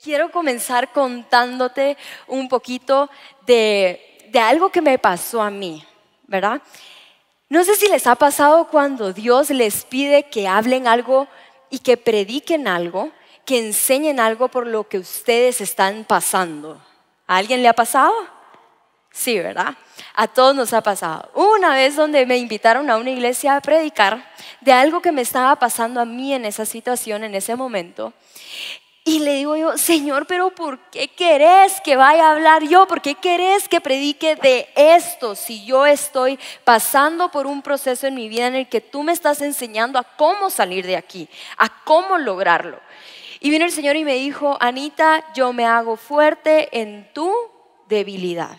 Quiero comenzar contándote un poquito de algo que me pasó a mí, ¿verdad? No sé si les ha pasado cuando Dios les pide que hablen algo y que prediquen algo, que enseñen algo por lo que ustedes están pasando. ¿A alguien le ha pasado? Sí, ¿verdad? A todos nos ha pasado. Una vez donde me invitaron a una iglesia a predicar de algo que me estaba pasando a mí en esa situación, en ese momento. Y le digo yo, Señor, pero ¿por qué querés que vaya a hablar yo? ¿Por qué querés que predique de esto si yo estoy pasando por un proceso en mi vida en el que tú me estás enseñando a cómo salir de aquí, a cómo lograrlo? Y vino el Señor y me dijo, Anita, yo me hago fuerte en tu debilidad.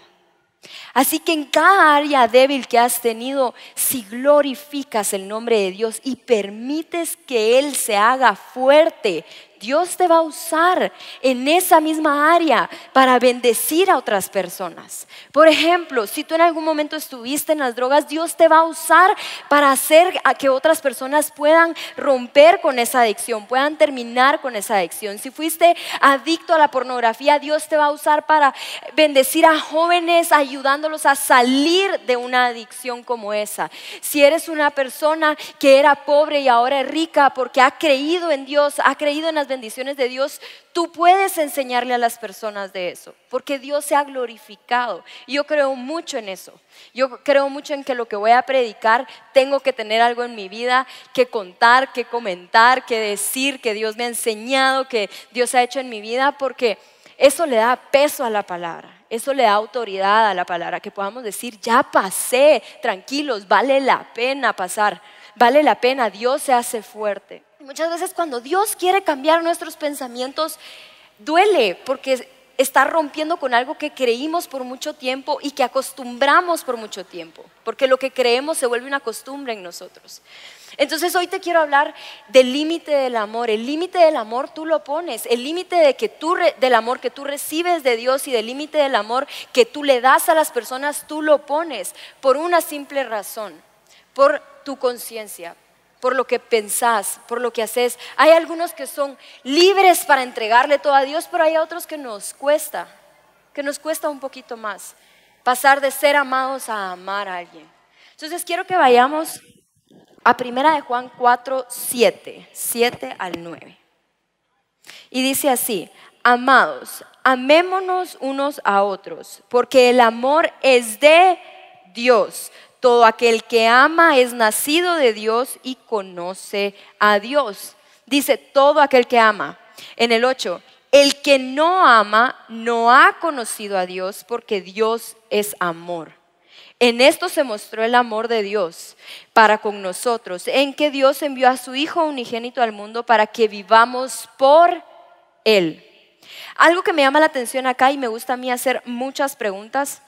Así que en cada área débil que has tenido, si glorificas el nombre de Dios y permites que Él se haga fuerte, Dios te va a usar en esa misma área para bendecir a otras personas. Por ejemplo, si tú en algún momento estuviste en las drogas, Dios te va a usar para hacer a que otras personas puedan romper con esa adicción, puedan terminar con esa adicción. Si fuiste adicto a la pornografía, Dios te va a usar para bendecir a jóvenes, ayudándolos a salir de una adicción como esa. Si eres una persona que era pobre y ahora es rica porque ha creído en Dios, ha creído en las bendiciones de Dios, tú puedes enseñarle a las personas de eso, porque Dios se ha glorificado. Y yo creo mucho en eso. Yo creo mucho en que lo que voy a predicar tengo que tener algo en mi vida que contar, que comentar, que decir, que Dios me ha enseñado, que Dios ha hecho en mi vida, porque eso le da peso a la palabra, eso le da autoridad a la palabra, que podamos decir, ya pasé, tranquilos, vale la pena pasar, vale la pena, Dios se hace fuerte. Muchas veces cuando Dios quiere cambiar nuestros pensamientos, duele porque está rompiendo con algo que creímos por mucho tiempo y que acostumbramos por mucho tiempo, porque lo que creemos se vuelve una costumbre en nosotros. Entonces hoy te quiero hablar del límite del amor. El límite del amor tú lo pones, el límite del amor que tú recibes de Dios y del límite del amor que tú le das a las personas, tú lo pones por una simple razón, por tu conciencia, por lo que pensás, por lo que haces. Hay algunos que son libres para entregarle todo a Dios, pero hay otros que nos cuesta un poquito más pasar de ser amados a amar a alguien. Entonces quiero que vayamos a 1 de Juan 4, 7 al 9. Y dice así: amados, amémonos unos a otros, porque el amor es de Dios. Todo aquel que ama es nacido de Dios y conoce a Dios. Dice todo aquel que ama. En el 8, el que no ama no ha conocido a Dios, porque Dios es amor. En esto se mostró el amor de Dios para con nosotros, en que Dios envió a su Hijo unigénito al mundo para que vivamos por Él. Algo que me llama la atención acá, y me gusta a mí hacer muchas preguntas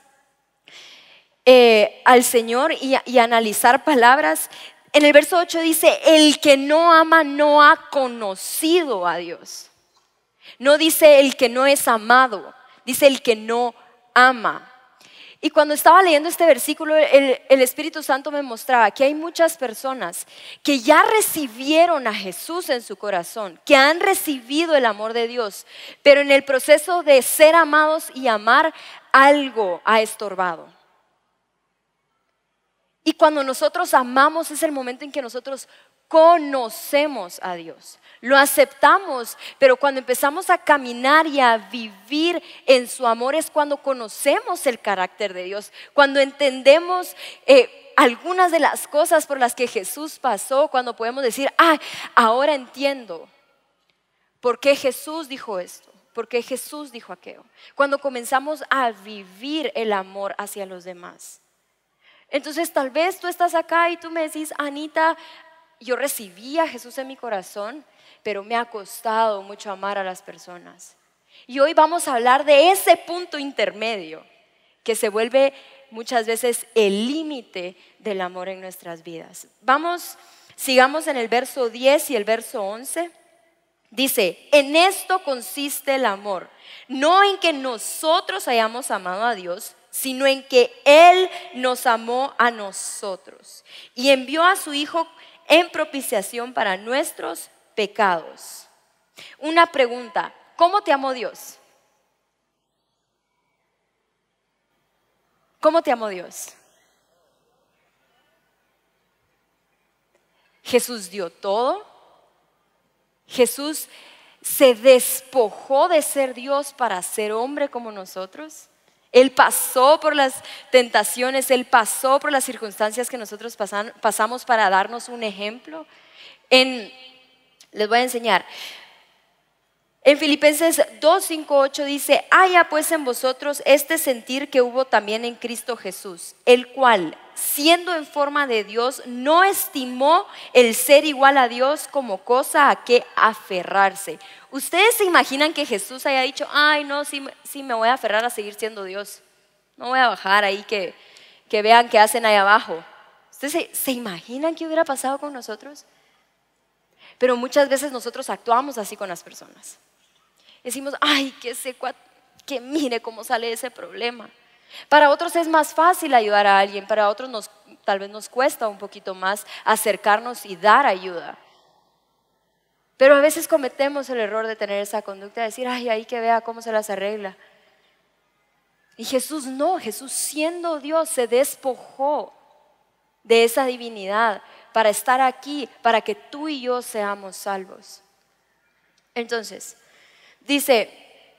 al Señor y analizar palabras. En el verso 8 dice, el que no ama no ha conocido a Dios. No dice el que no es amado, dice el que no ama. Y cuando estaba leyendo este versículo, el Espíritu Santo me mostraba que hay muchas personas que ya recibieron a Jesús en su corazón, que han recibido el amor de Dios, pero en el proceso de ser amados y amar, algo ha estorbado. Y cuando nosotros amamos es el momento en que nosotros conocemos a Dios, lo aceptamos, pero cuando empezamos a caminar y a vivir en su amor es cuando conocemos el carácter de Dios, cuando entendemos algunas de las cosas por las que Jesús pasó, cuando podemos decir, ahora entiendo por qué Jesús dijo esto, por qué Jesús dijo aquello, cuando comenzamos a vivir el amor hacia los demás. Entonces tal vez tú estás acá y tú me decís, Anita, yo recibí a Jesús en mi corazón, pero me ha costado mucho amar a las personas. Y hoy vamos a hablar de ese punto intermedio que se vuelve muchas veces el límite del amor en nuestras vidas. Sigamos en el verso 10 y el verso 11. Dice, en esto consiste el amor, no en que nosotros hayamos amado a Dios, sino en que Él nos amó a nosotros y envió a su Hijo en propiciación para nuestros pecados. Una pregunta, ¿cómo te amó Dios? ¿Cómo te amó Dios? Jesús dio todo. Jesús se despojó de ser Dios para ser hombre como nosotros. Él pasó por las tentaciones, Él pasó por las circunstancias que nosotros pasamos para darnos un ejemplo. Les voy a enseñar. En Filipenses 2, 5, 8 dice: haya pues en vosotros este sentir que hubo también en Cristo Jesús, el cual, siendo en forma de Dios, no estimó el ser igual a Dios como cosa a que aferrarse. ¿Ustedes se imaginan que Jesús haya dicho: ay no, sí me voy a aferrar a seguir siendo Dios, no voy a bajar ahí que vean qué hacen ahí abajo? ¿Ustedes se imaginan qué hubiera pasado con nosotros? Pero muchas veces nosotros actuamos así con las personas. Decimos: ay, que mire cómo sale ese problema. Para otros es más fácil ayudar a alguien, para otros tal vez nos cuesta un poquito más acercarnos y dar ayuda. Pero a veces cometemos el error de tener esa conducta, de decir: ay, ahí que vea cómo se las arregla. Y Jesús no, Jesús siendo Dios se despojó de esa divinidad para estar aquí, para que tú y yo seamos salvos. Entonces, dice,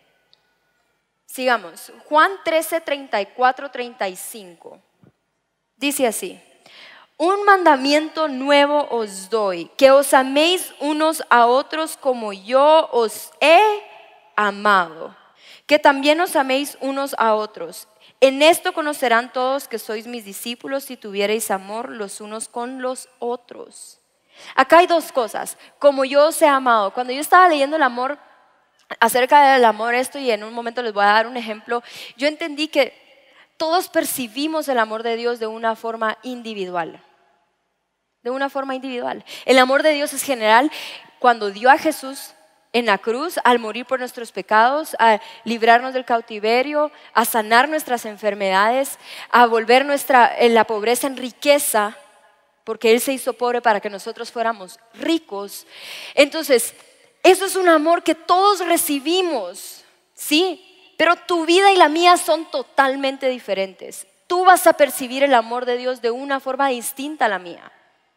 sigamos, Juan 13, 34, 35, dice así: un mandamiento nuevo os doy, que os améis unos a otros como yo os he amado, que también os améis unos a otros. En esto conocerán todos que sois mis discípulos, si tuviereis amor los unos con los otros. Acá hay dos cosas: como yo os he amado. Cuando yo estaba leyendo el amor, acerca del amor y en un momento les voy a dar un ejemplo, yo entendí que todos percibimos el amor de Dios de una forma individual. De una forma individual. El amor de Dios es general. Cuando dio a Jesús en la cruz, al morir por nuestros pecados, a librarnos del cautiverio, a sanar nuestras enfermedades, a volver la pobreza en riqueza, porque Él se hizo pobre para que nosotros fuéramos ricos. Entonces, eso es un amor que todos recibimos, ¿sí? Pero tu vida y la mía son totalmente diferentes. Tú vas a percibir el amor de Dios de una forma distinta a la mía.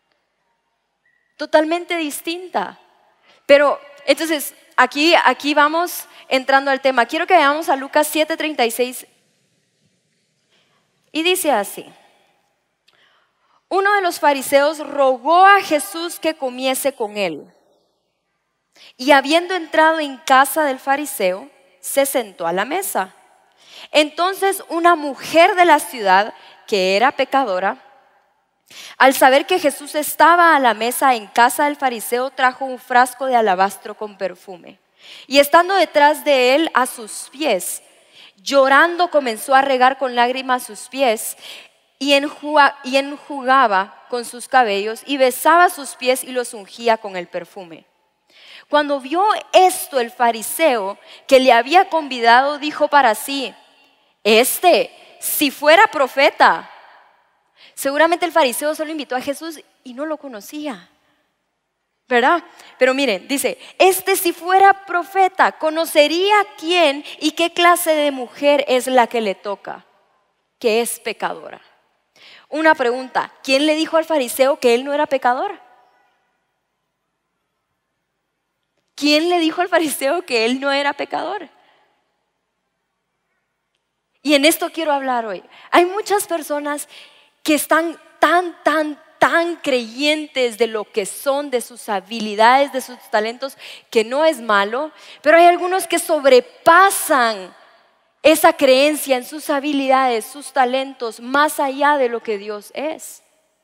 Totalmente distinta. Pero entonces aquí vamos entrando al tema. Quiero que veamos a Lucas 7:36 y dice así: uno de los fariseos rogó a Jesús que comiese con él, y habiendo entrado en casa del fariseo, se sentó a la mesa. Entonces una mujer de la ciudad, que era pecadora, al saber que Jesús estaba a la mesa en casa del fariseo, trajo un frasco de alabastro con perfume, y estando detrás de él a sus pies, llorando, comenzó a regar con lágrimas sus pies y enjugaba con sus cabellos y besaba sus pies y los ungía con el perfume. Cuando vio esto el fariseo que le había convidado, dijo para sí: si fuera profeta. Seguramente el fariseo solo invitó a Jesús y no lo conocía, ¿verdad? Pero miren, dice: si fuera profeta, conocería quién y qué clase de mujer es la que le toca, que es pecadora. Una pregunta: ¿quién le dijo al fariseo que él no era pecador? ¿Quién le dijo al fariseo que él no era pecador? Y en esto quiero hablar hoy. Hay muchas personas que están tan creyentes de lo que son, de sus habilidades, de sus talentos, que no es malo, pero hay algunos que sobrepasan esa creencia en sus habilidades, sus talentos, más allá de lo que Dios es.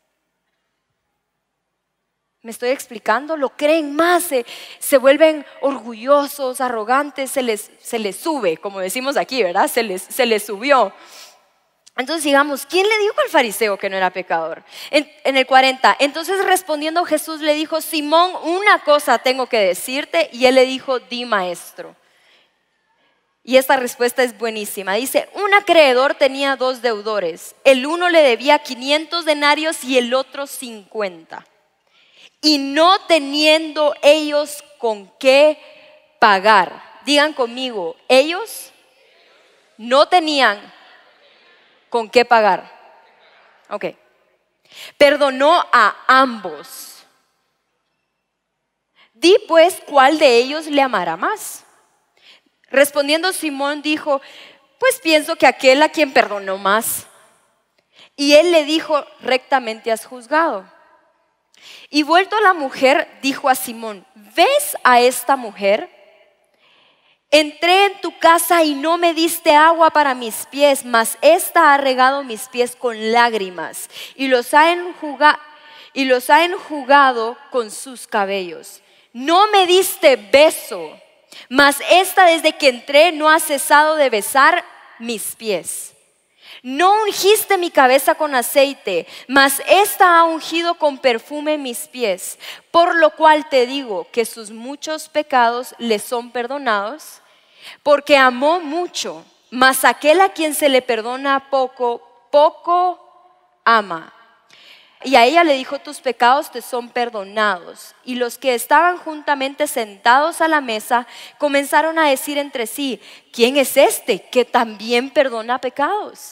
¿Me estoy explicando? Lo creen más, se vuelven orgullosos, arrogantes, se les sube, como decimos aquí, ¿verdad? Se les subió. Entonces digamos, ¿quién le dijo al fariseo que no era pecador? En el 40, entonces respondiendo Jesús le dijo: Simón, una cosa tengo que decirte. Y él le dijo: di, maestro. Y esta respuesta es buenísima. Dice: un acreedor tenía 2 deudores. El uno le debía 500 denarios y el otro 50. Y no teniendo ellos con qué pagar, Digan conmigo, ellos no tenían con qué pagar. Ok. Perdonó a ambos. Di pues, ¿cuál de ellos le amará más? Respondiendo Simón dijo, pues pienso que aquel a quien perdonó más. Y él le dijo, rectamente has juzgado. Y vuelto a la mujer, dijo a Simón, ¿ves a esta mujer? Entré en tu casa y no me diste agua para mis pies, mas ésta ha regado mis pies con lágrimas y los ha enjugado con sus cabellos. No me diste beso, mas ésta desde que entré no ha cesado de besar mis pies. No ungiste mi cabeza con aceite, mas ésta ha ungido con perfume mis pies. Por lo cual te digo que sus muchos pecados le son perdonados, porque amó mucho, mas aquel a quien se le perdona poco, poco ama. Y a ella le dijo, tus pecados te son perdonados. Y los que estaban juntamente sentados a la mesa comenzaron a decir entre sí, ¿quién es este que también perdona pecados?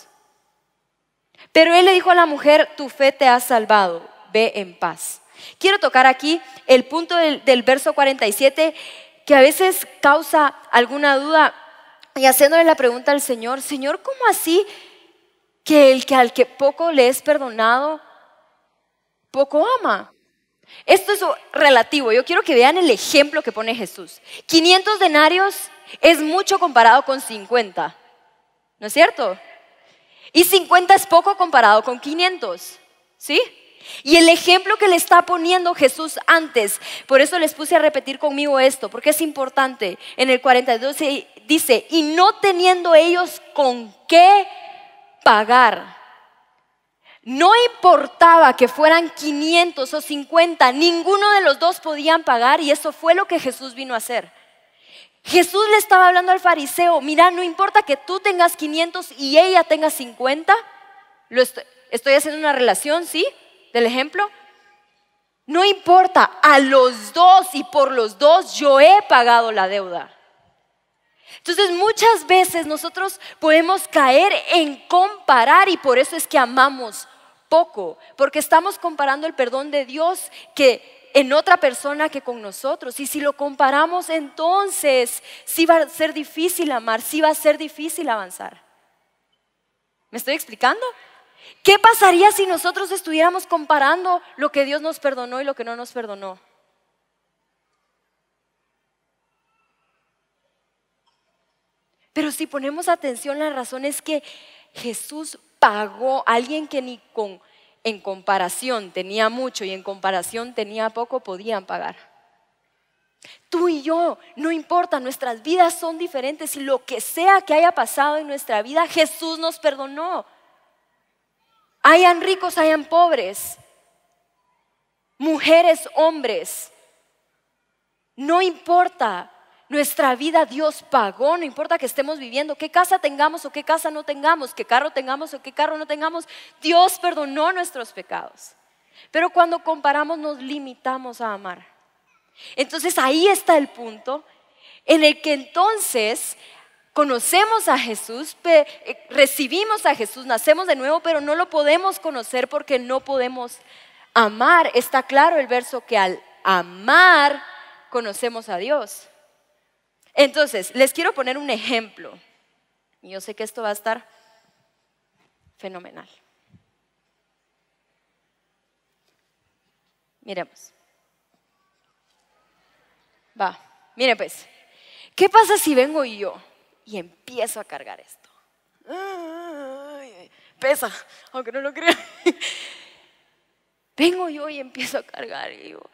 Pero él le dijo a la mujer, tu fe te ha salvado, ve en paz. Quiero tocar aquí el punto del verso 47 que a veces causa alguna duda y haciéndole la pregunta al Señor, Señor, ¿cómo así que el que al que poco le es perdonado, poco ama? Esto es relativo, yo quiero que vean el ejemplo que pone Jesús. 500 denarios es mucho comparado con 50, ¿no es cierto? Y 50 es poco comparado con 500, ¿sí? Y el ejemplo que le está poniendo Jesús antes, por eso les puse a repetir conmigo esto, porque es importante. En el 42 dice, y no teniendo ellos con qué pagar. No importaba que fueran 500 o 50, ninguno de los dos podían pagar y eso fue lo que Jesús vino a hacer. Jesús le estaba hablando al fariseo, mira, no importa que tú tengas 500 y ella tenga 50, estoy haciendo una relación, ¿sí? Del ejemplo. No importa, a los dos y por los dos yo he pagado la deuda. Entonces muchas veces nosotros podemos caer en comparar y por eso es que amamos poco, porque estamos comparando el perdón de Dios que en otra persona que con nosotros. Y si lo comparamos, entonces sí va a ser difícil amar, sí va a ser difícil avanzar. ¿Me estoy explicando? ¿Qué pasaría si nosotros estuviéramos comparando lo que Dios nos perdonó y lo que no nos perdonó? Pero si ponemos atención, la razón es que Jesús pagó a alguien que ni en comparación tenía mucho y en comparación tenía poco, podían pagar. Tú y yo, no importa, nuestras vidas son diferentes y lo que sea que haya pasado en nuestra vida, Jesús nos perdonó. Hayan ricos, hayan pobres, mujeres, hombres, no importa. Nuestra vida Dios pagó, no importa que estemos viviendo, qué casa tengamos o qué casa no tengamos, qué carro tengamos o qué carro no tengamos, Dios perdonó nuestros pecados. Pero cuando comparamos nos limitamos a amar. Entonces ahí está el punto en el que entonces conocemos a Jesús, recibimos a Jesús, nacemos de nuevo, pero no lo podemos conocer porque no podemos amar. Está claro el verso que al amar conocemos a Dios. Entonces, les quiero poner un ejemplo. Y yo sé que esto va a estar fenomenal. Miremos. Miren pues. ¿Qué pasa si vengo yo y empiezo a cargar esto? Pesa, aunque no lo crean. Vengo yo y empiezo a cargar y digo,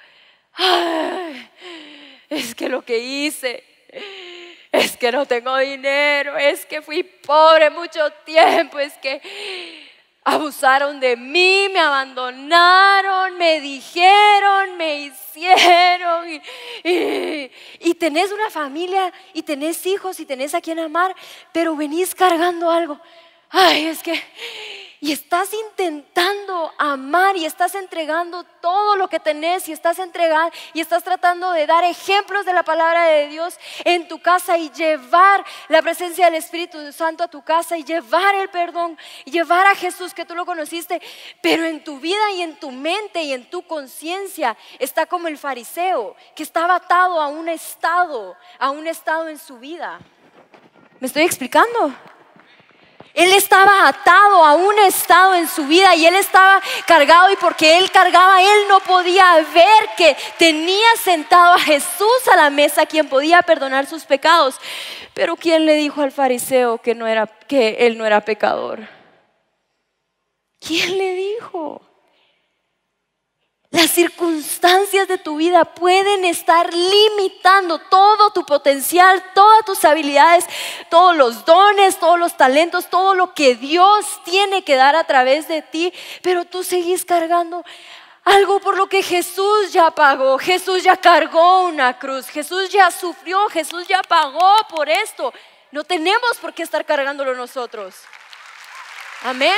es que lo que hice, es que no tengo dinero, es que fui pobre mucho tiempo, es que abusaron de mí, me abandonaron, me dijeron, me hicieron y tenés una familia y tenés hijos y tenés a quien amar, pero venís cargando algo. Ay, es que y estás intentando amar y estás entregando todo lo que tenés y estás entregando y estás tratando de dar ejemplos de la palabra de Dios en tu casa y llevar la presencia del Espíritu Santo a tu casa y llevar el perdón y llevar a Jesús que tú lo conociste, pero en tu vida y en tu mente y en tu conciencia está como el fariseo que estaba atado a un estado en su vida. ¿Me estoy explicando? Él estaba atado a un estado en su vida y él estaba cargado, y porque él cargaba, él no podía ver que tenía sentado a Jesús a la mesa, quien podía perdonar sus pecados. Pero ¿quién le dijo al fariseo que él no era pecador? ¿Quién le dijo? Las circunstancias de tu vida pueden estar limitando todo tu potencial, todas tus habilidades, todos los dones, todos los talentos, todo lo que Dios tiene que dar a través de ti, pero tú seguís cargando algo por lo que Jesús ya pagó. Jesús ya cargó una cruz, Jesús ya sufrió, Jesús ya pagó por esto. No tenemos por qué estar cargándolo nosotros. Amén.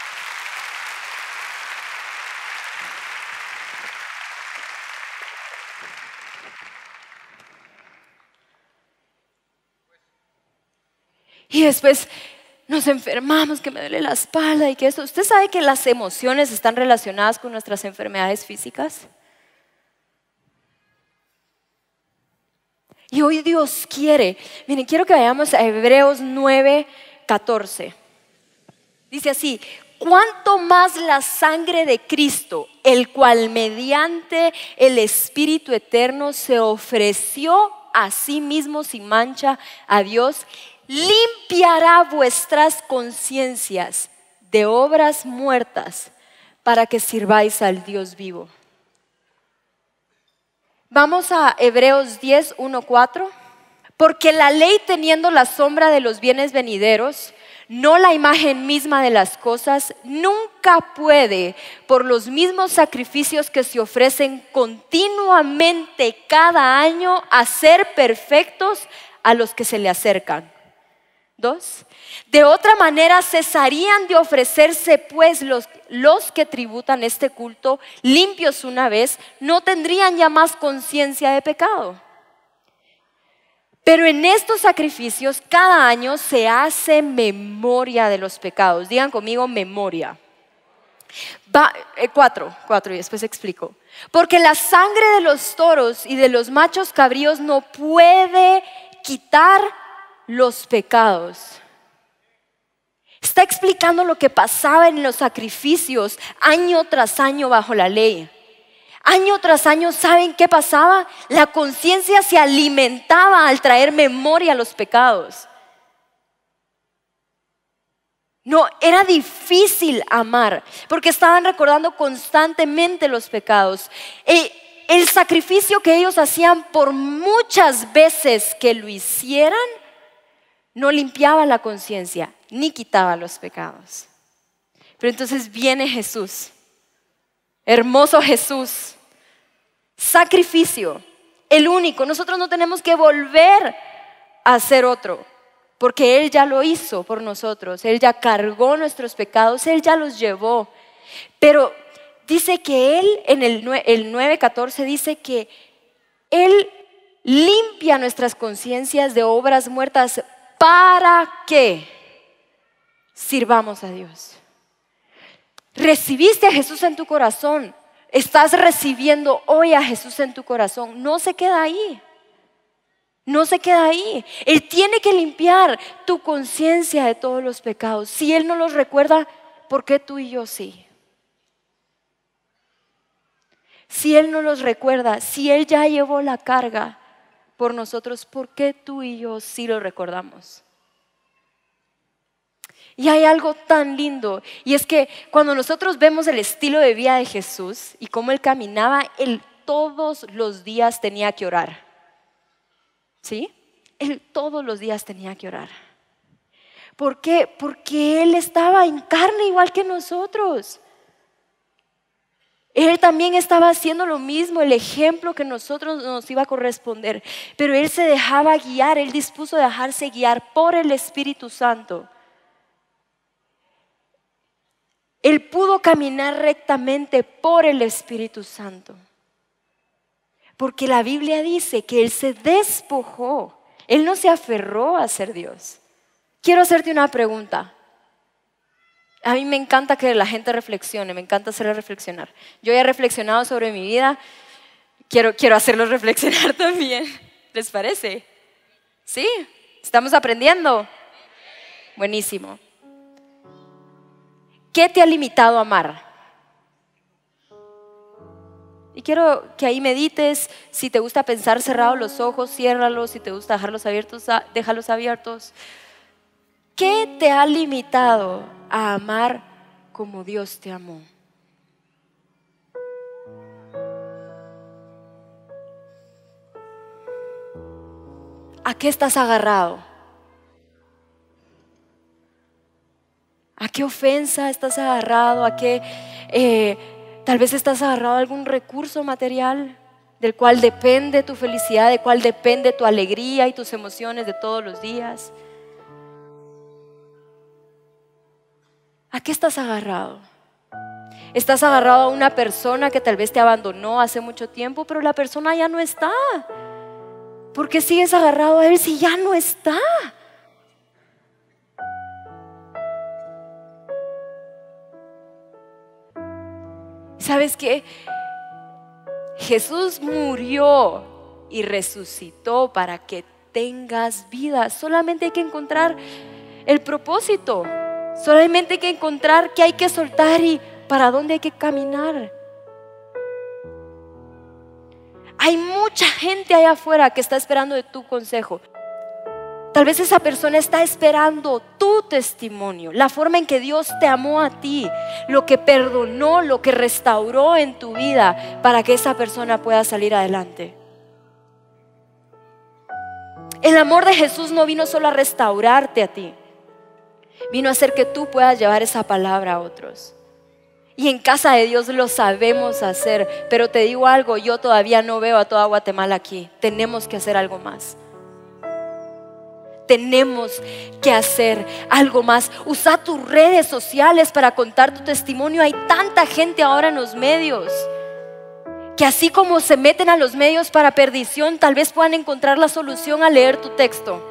Y después nos enfermamos, que me duele la espalda y que eso. ¿Usted sabe que las emociones están relacionadas con nuestras enfermedades físicas? Y hoy Dios quiere, miren, quiero que vayamos a Hebreos 9:14. Dice así: cuanto más la sangre de Cristo, el cual mediante el Espíritu eterno se ofreció a sí mismo sin mancha a Dios, limpiará vuestras conciencias de obras muertas para que sirváis al Dios vivo. Vamos a Hebreos 10:1-4. Porque la ley, teniendo la sombra de los bienes venideros, no la imagen misma de las cosas, nunca puede, por los mismos sacrificios que se ofrecen continuamente cada año, hacer perfectos a los que se le acercan. 2. De otra manera cesarían de ofrecerse, pues los que tributan este culto, limpios una vez, no tendrían ya más conciencia de pecado. Pero en estos sacrificios cada año se hace memoria de los pecados. Digan conmigo, memoria. 4, y después explico. Porque la sangre de los toros y de los machos cabríos no puede quitar los pecados. Está explicando lo que pasaba en los sacrificios año tras año bajo la ley. Año tras año, ¿saben qué pasaba? La conciencia se alimentaba al traer memoria a los pecados. No, era difícil amar porque estaban recordando constantemente los pecados. El sacrificio que ellos hacían, por muchas veces que lo hicieran, no limpiaba la conciencia ni quitaba los pecados. Pero entonces viene Jesús, hermoso Jesús, sacrificio, el único. Nosotros no tenemos que volver a hacer otro, porque Él ya lo hizo por nosotros. Él ya cargó nuestros pecados, Él ya los llevó. Pero dice que Él, en el 9:14 dice que Él limpia nuestras conciencias de obras muertas para que sirvamos a Dios. Recibiste a Jesús en tu corazón, estás recibiendo hoy a Jesús en tu corazón. No se queda ahí. No se queda ahí. Él tiene que limpiar tu conciencia de todos los pecados. Si Él no los recuerda, ¿por qué tú y yo sí? Si Él no los recuerda, si Él ya llevó la carga por nosotros, ¿por qué tú y yo sí lo recordamos? Y hay algo tan lindo, y es que cuando nosotros vemos el estilo de vida de Jesús y cómo Él caminaba, Él todos los días tenía que orar. ¿Sí? Él todos los días tenía que orar. ¿Por qué? Porque Él estaba en carne igual que nosotros. Él también estaba haciendo lo mismo, el ejemplo que nosotros nos iba a corresponder. Pero Él se dejaba guiar, Él dispuso a dejarse guiar por el Espíritu Santo. Él pudo caminar rectamente por el Espíritu Santo. Porque la Biblia dice que Él se despojó. Él no se aferró a ser Dios. Quiero hacerte una pregunta. A mí me encanta que la gente reflexione, me encanta hacerla reflexionar. Yo ya he reflexionado sobre mi vida, quiero hacerlos reflexionar también. ¿Les parece? ¿Sí? ¿Estamos aprendiendo? Buenísimo. ¿Qué te ha limitado a amar? Y quiero que ahí medites. Si te gusta pensar cerrados los ojos, ciérralos. Si te gusta dejarlos abiertos, déjalos abiertos. ¿Qué te ha limitado a amar como Dios te amó? ¿A qué estás agarrado? ¿A qué ofensa estás agarrado? ¿A qué tal vez estás agarrado a algún recurso material del cual depende tu felicidad, del cual depende tu alegría y tus emociones de todos los días? ¿A qué estás agarrado? Estás agarrado a una persona que tal vez te abandonó hace mucho tiempo, pero la persona ya no está. ¿Por qué sigues agarrado a él si ya no está? ¿Sabes qué? Jesús murió y resucitó para que tengas vida. Solamente hay que encontrar el propósito. Solamente hay que encontrar qué hay que soltar y para dónde hay que caminar. Hay mucha gente allá afuera que está esperando de tu consejo. Tal vez esa persona está esperando tu testimonio, la forma en que Dios te amó a ti, lo que perdonó, lo que restauró en tu vida para que esa persona pueda salir adelante. El amor de Jesús no vino solo a restaurarte a ti, vino a hacer que tú puedas llevar esa palabra a otros. Y en casa de Dios lo sabemos hacer, pero te digo algo, yo todavía no veo a toda Guatemala aquí. Tenemos que hacer algo más. Tenemos que hacer algo más. Usa tus redes sociales para contar tu testimonio. Hay tanta gente ahora en los medios que así como se meten a los medios para perdición, tal vez puedan encontrar la solución al leer tu texto.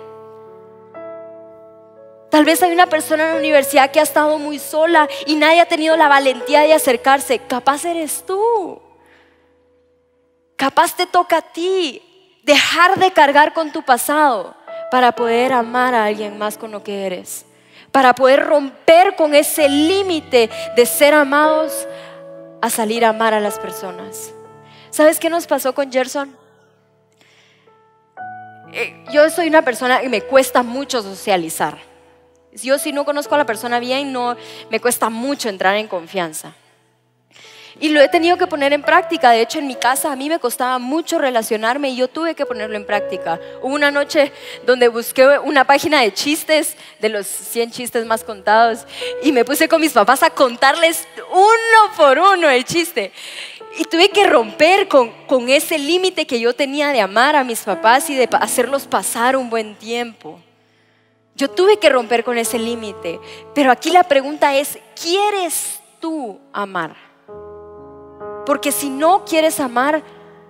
Tal vez hay una persona en la universidad que ha estado muy sola y nadie ha tenido la valentía de acercarse. Capaz eres tú. Capaz te toca a ti dejar de cargar con tu pasado para poder amar a alguien más con lo que eres. Para poder romper con ese límite de ser amados a salir a amar a las personas. ¿Sabes qué nos pasó con Gerson? Yo soy una persona que me cuesta mucho socializar. Yo si no conozco a la persona bien, me cuesta mucho entrar en confianza. Y lo he tenido que poner en práctica. De hecho, en mi casa a mí me costaba mucho relacionarme y yo tuve que ponerlo en práctica. Hubo una noche donde busqué una página de chistes, de los 100 chistes más contados, y me puse con mis papás a contarles uno por uno el chiste. Y tuve que romper con ese límite que yo tenía de amar a mis papás y de hacerlos pasar un buen tiempo. Yo tuve que romper con ese límite. Pero aquí la pregunta es, ¿quieres tú amar? Porque si no quieres amar,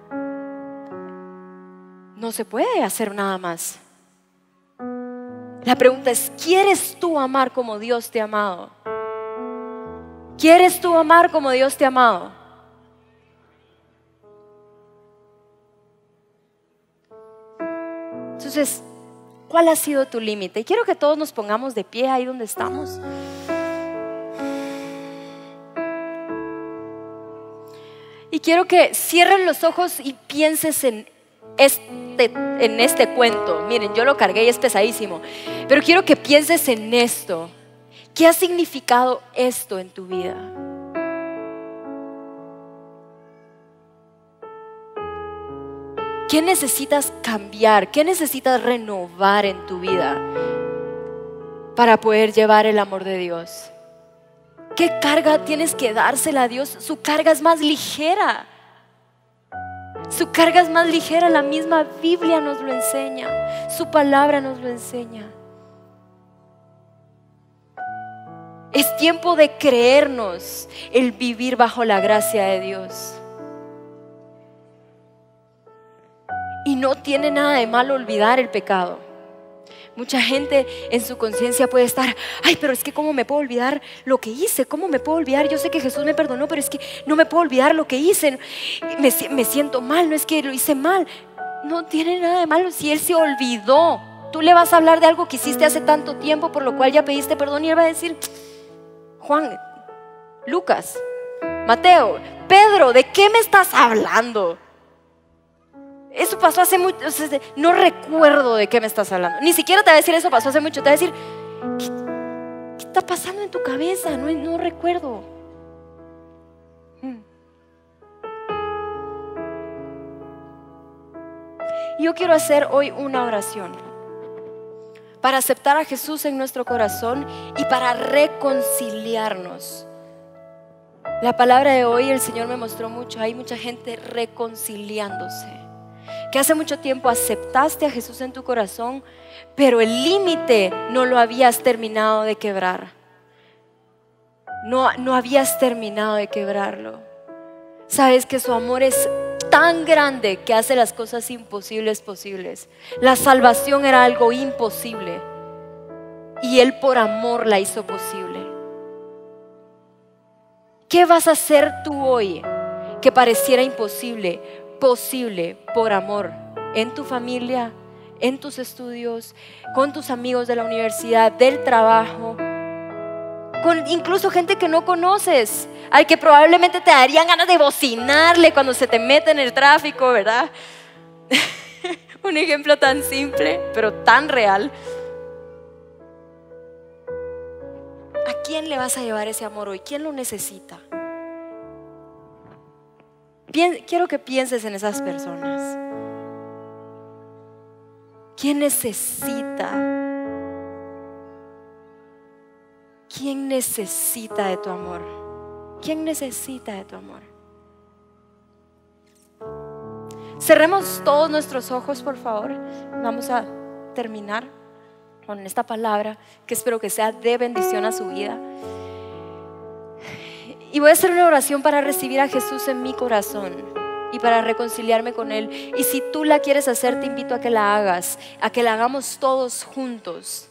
no se puede hacer nada más. La pregunta es, ¿quieres tú amar como Dios te ha amado? ¿Quieres tú amar como Dios te ha amado? Entonces, ¿cuál ha sido tu límite? Y quiero que todos nos pongamos de pie ahí donde estamos. Y quiero que cierren los ojos y pienses en este cuento. Miren, yo lo cargué y es pesadísimo. Pero quiero que pienses en esto. ¿Qué ha significado esto en tu vida? ¿Qué necesitas cambiar? ¿Qué necesitas renovar en tu vida para poder llevar el amor de Dios? ¿Qué carga tienes que dársela a Dios? Su carga es más ligera. Su carga es más ligera. La misma Biblia nos lo enseña. Su palabra nos lo enseña. Es tiempo de creernos el vivir bajo la gracia de Dios. Y no tiene nada de malo olvidar el pecado. Mucha gente en su conciencia puede estar, ay, pero es que ¿cómo me puedo olvidar lo que hice? ¿Cómo me puedo olvidar? Yo sé que Jesús me perdonó, pero es que no me puedo olvidar lo que hice. Me siento mal, no es que lo hice mal. No tiene nada de malo si Él se olvidó. Tú le vas a hablar de algo que hiciste hace tanto tiempo, por lo cual ya pediste perdón, y Él va a decir, Juan, Lucas, Mateo, Pedro, ¿de qué me estás hablando? Eso pasó hace mucho, no recuerdo de qué me estás hablando. Ni siquiera te va a decir eso pasó hace mucho. Te va a decir, ¿qué está pasando en tu cabeza? No recuerdo. Yo quiero hacer hoy una oración para aceptar a Jesús en nuestro corazón y para reconciliarnos. La palabra de hoy el Señor me mostró mucho. Hay mucha gente reconciliándose, que hace mucho tiempo aceptaste a Jesús en tu corazón, pero el límite no lo habías terminado de quebrar. No habías terminado de quebrarlo. Sabes que su amor es tan grande que hace las cosas imposibles posibles. La salvación era algo imposible y Él por amor la hizo posible. ¿Qué vas a hacer tú hoy que pareciera imposible? Posible por amor, en tu familia, en tus estudios, con tus amigos de la universidad, del trabajo, con incluso gente que no conoces, al que probablemente te darían ganas de bocinarle cuando se te mete en el tráfico, ¿verdad? Un ejemplo tan simple, pero tan real. ¿A quién le vas a llevar ese amor hoy? ¿Quién lo necesita? Quiero que pienses en esas personas. ¿Quién necesita? ¿Quién necesita de tu amor? ¿Quién necesita de tu amor? Cerremos todos nuestros ojos, por favor. Vamos a terminar con esta palabra que espero que sea de bendición a su vida. Y voy a hacer una oración para recibir a Jesús en mi corazón y para reconciliarme con Él. Y si tú la quieres hacer, te invito a que la hagas, a que la hagamos todos juntos.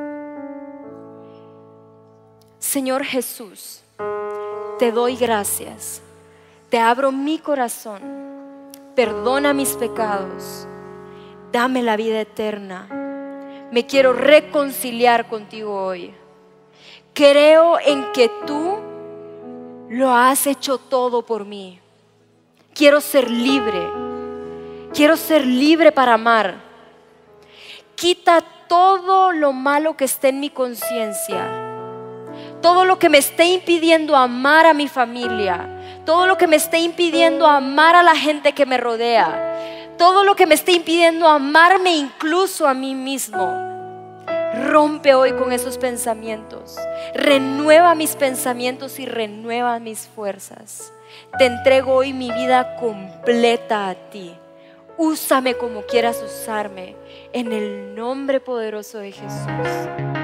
Señor Jesús, te doy gracias. Te abro mi corazón. Perdona mis pecados. Dame la vida eterna. Me quiero reconciliar contigo hoy. Creo en que tú lo has hecho todo por mí. Quiero ser libre. Quiero ser libre para amar. Quita todo lo malo que esté en mi conciencia. Todo lo que me esté impidiendo amar a mi familia. Todo lo que me esté impidiendo amar a la gente que me rodea. Todo lo que me esté impidiendo amarme incluso a mí mismo. Rompe hoy con esos pensamientos. Renueva mis pensamientos y renueva mis fuerzas. Te entrego hoy mi vida completa a ti. Úsame como quieras usarme. En el nombre poderoso de Jesús.